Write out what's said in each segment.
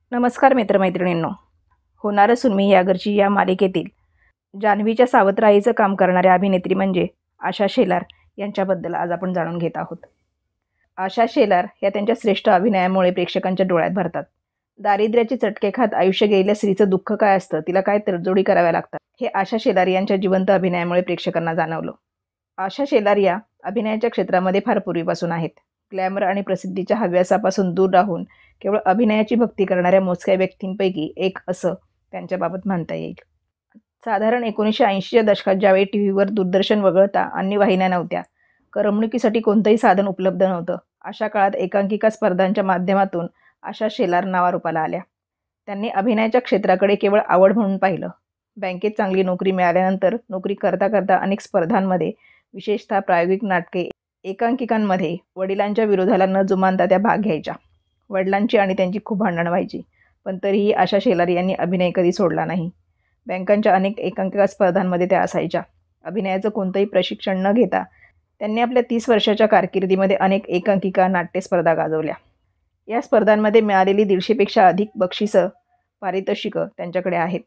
नमस्कार मित्रमैत्रिणींनो. होणारं सुनमी या घरची या मालिकेतील जान्हवीच्या सावत्र काम करणाऱ्या अभिनेत्री म्हणजे आशा शेलार यांच्याबद्दल आज आपण जाणून घेत आहोत. आशा शेलार या त्यांच्या श्रेष्ठ अभिनयामुळे प्रेक्षकांच्या डोळ्यात भरतात. दारिद्र्याचे चटके खात आयुष्य गेलेल्या स्त्रीचं दुःख काय असतं, तिला काय तडजोडी कराव्या लागतात, हे आशा शेलार यांच्या जिवंत अभिनयामुळे प्रेक्षकांना जाणवलं. आशा शेलार या अभिनयाच्या क्षेत्रामध्ये फार पूर्वीपासून आहेत. ग्लॅमर आणि प्रसिद्धीच्या हव्यासापासून दूर राहून केवळ अभिनयाची भक्ती करणाऱ्या मोजक्या व्यक्तींपैकी एक असं त्यांच्याबाबत म्हणता येईल. साधारण 1980च्या दशकात ज्यावेळी टीव्हीवर दूरदर्शन वगळता अन्य वाहिन्या नव्हत्या, करमणुकीसाठी कोणतंही साधन उपलब्ध नव्हतं, अशा काळात एकांकिका स्पर्धांच्या माध्यमातून आशा शेलार नावारूपाला आल्या. त्यांनी अभिनयाच्या क्षेत्राकडे केवळ आवड म्हणून पाहिलं. बँकेत चांगली नोकरी मिळाल्यानंतर नोकरी करता करता अनेक स्पर्धांमध्ये, विशेषतः प्रायोगिक नाटके, एकांकिकांमध्ये वडिलांच्या विरोधाला न जुमानता त्या भाग घ्यायच्या. वडिलांची आणि त्यांची खूप भांडणं व्हायची, पण तरीही आशा शेलार यांनी अभिनय कधी सोडला नाही. बँकांच्या अनेक एकांकिका स्पर्धांमध्ये त्या असायच्या. अभिनयाचं कोणतंही प्रशिक्षण न घेता त्यांनी आपल्या 30 वर्षाच्या कारकिर्दीमध्ये अनेक एकांकिका, नाट्यस्पर्धा गाजवल्या. या स्पर्धांमध्ये मिळालेली 150पेक्षा अधिक बक्षिसं, पारितोषिकं त्यांच्याकडे आहेत.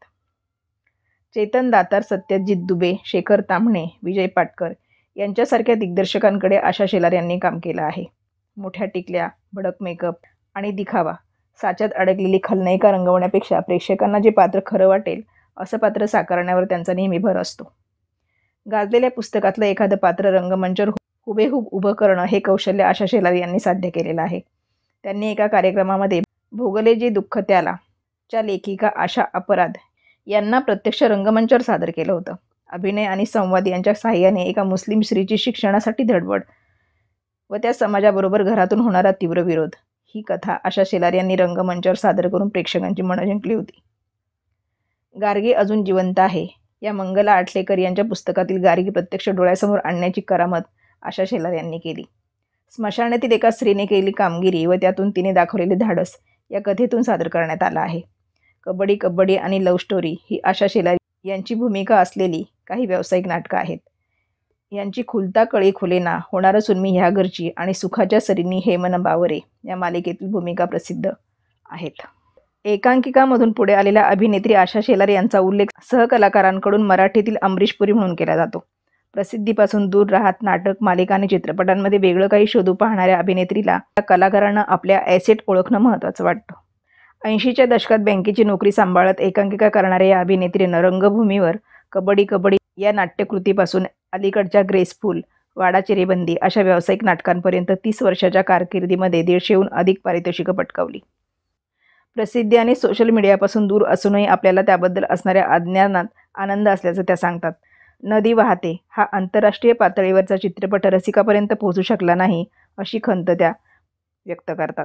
चेतन दातार, सत्यजित दुबे, शेखर ताम्हणे, विजय पाटकर यांच्यासारख्या दिग्दर्शकांकडे आशा शेलार यांनी काम केलं आहे. मोठ्या टिकल्या, भडक मेकअप आणि दिखावा, साच्यात अडकलेली खलनायिका रंगवण्यापेक्षा प्रेक्षकांना जे पात्र खरं वाटेल असं पात्र साकारण्यावर त्यांचा नेहमी भर असतो. गाजलेल्या पुस्तकातलं एखादं पात्र रंगमंचावर हुबेहूब उभं करणं हे कौशल्य आशा शेलार यांनी साध्य केलेलं आहे. त्यांनी एका कार्यक्रमामध्ये भोगले जे दुःख त्याला च्या लेखिका आशा अपराध यांना प्रत्यक्ष रंगमंचावर सादर केलं होतं. अभिनय आणि संवाद यांच्या साहाय्याने एका मुस्लिम स्त्रीची शिक्षणासाठी धडपड व त्या समाजाबरोबर घरातून होणारा तीव्र विरोध, ही कथा आशा शेलार यांनी रंगमंचावर सादर करून प्रेक्षकांची मनं जिंकली होती. गार्गी अजून जिवंत आहे या मंगला आटलेकर यांच्या पुस्तकातील गार्गी प्रत्यक्ष डोळ्यासमोर आणण्याची करामत आशा शेलार यांनी केली. स्मशानातील एका स्त्रीने केलेली कामगिरी व त्यातून तिने दाखवलेले धाडस या कथेतून सादर करण्यात आलं आहे. कबड्डी कबड्डी आणि लव्ह स्टोरी ही आशा शेलार यांची भूमिका असलेली काही व्यावसायिक नाटकं आहेत. यांची खुलता कळी खुलेना, होणारं सुनमी ह्या घरची आणि सुखाच्या सरींनी हे मन बावरे या मालिकेतील भूमिका प्रसिद्ध आहेत. एकांकिकामधून पुढे आलेल्या अभिनेत्री आशा शेलार यांचा उल्लेख सहकलाकारांकडून मराठीतील अमरीश पुरी म्हणून केला जातो. प्रसिद्धीपासून दूर राहत नाटक, मालिका आणि चित्रपटांमध्ये वेगळं काही शोधू पाहणाऱ्या अभिनेत्रीला कलाकारांना आपल्या ॲसेट ओळखणं महत्त्वाचं वाटतं. 80च्या दशकात बँकेची नोकरी सांभाळत एकांकिका करणाऱ्या या अभिनेत्रीनं रंगभूमीवर कबड्डी कबड्डी या नाट्यकृतीपासून अलीकडच्या ग्रेसफुल, वाडा चिरेबंदी अशा व्यावसायिक नाटकांपर्यंत 30 वर्षाच्या कारकिर्दीमध्ये 150हून अधिक पारितोषिकं पटकावली. प्रसिद्धी आणि सोशल मीडियापासून दूर असूनही आपल्याला त्याबद्दल असणाऱ्या अज्ञानात आनंद असल्याचं त्या सांगतात. नदी वाहते हा आंतरराष्ट्रीय पातळीवरचा चित्रपट रसिकापर्यंत पोहोचू शकला नाही, अशी खंत त्या व्यक्त करतात.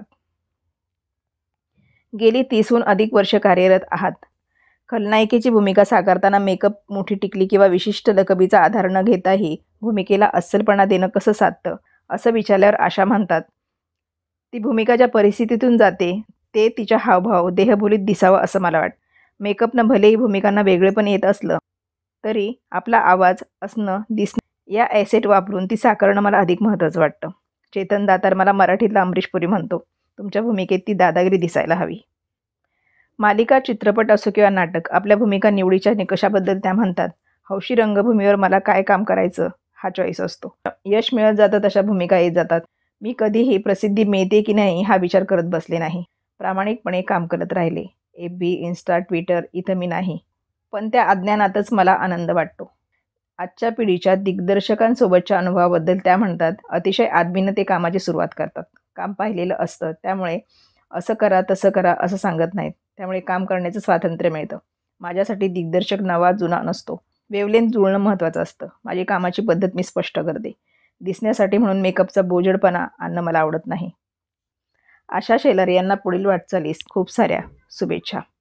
गेली 30हून अधिक वर्ष कार्यरत आहात. खलनायिकेची भूमिका साकारताना मेकअप, मोठी टिकली किंवा विशिष्ट लकबीचा आधार न घेताही भूमिकेला अस्सलपणा देणं कसं साधतं, असं विचारल्यावर आशा म्हणतात, ती भूमिका ज्या परिस्थितीतून जाते ते तिच्या हावभाव, देहबोलीत दिसावं असं मला वाटतं. मेकअपनं भलेही भूमिकांना वेगळेपण येत असलं तरी आपला आवाज, असणं, दिसणं या ॲसेट वापरून ती साकारणं मला अधिक महत्त्वाचं वाटतं. चेतन दातार मला मराठीतला अमरीश पुरी म्हणतो, तुमच्या भूमिकेत ती दादागिरी दिसायला हवी. मालिका, चित्रपट असो किंवा नाटक, आपल्या भूमिका निवडीच्या निकषाबद्दल त्या म्हणतात, हौशी रंगभूमीवर मला काय काम करायचं हा चॉईस असतो. यश मिळत जातं तशा भूमिका येत जातात. मी कधीही प्रसिद्धी मिळते की नाही हा विचार करत बसले नाही. प्रामाणिकपणे काम करत राहिले. FB, इन्स्टा, ट्विटर इथं मी नाही, पण त्या अज्ञानातच मला आनंद वाटतो. आजच्या पिढीच्या दिग्दर्शकांसोबतच्या अनुभवाबद्दल त्या म्हणतात, अतिशय आदबीनं ते कामाची सुरुवात करतात. काम पाहिलेलं असतं, त्यामुळे असं करा तसं करा असं सांगत नाहीत. त्यामुळे काम करण्याचं स्वातंत्र्य मिळतं. माझ्यासाठी दिग्दर्शक नवा जुना नसतो, वेवलेंथ जुळणं महत्त्वाचं असतं. माझी कामाची पद्धत मी स्पष्ट करते. दिसण्यासाठी म्हणून मेकअपचा बोजडपणा आणणं मला आवडत नाही. आशा शेलार यांना पुढील वाटचालीस खूप साऱ्या शुभेच्छा.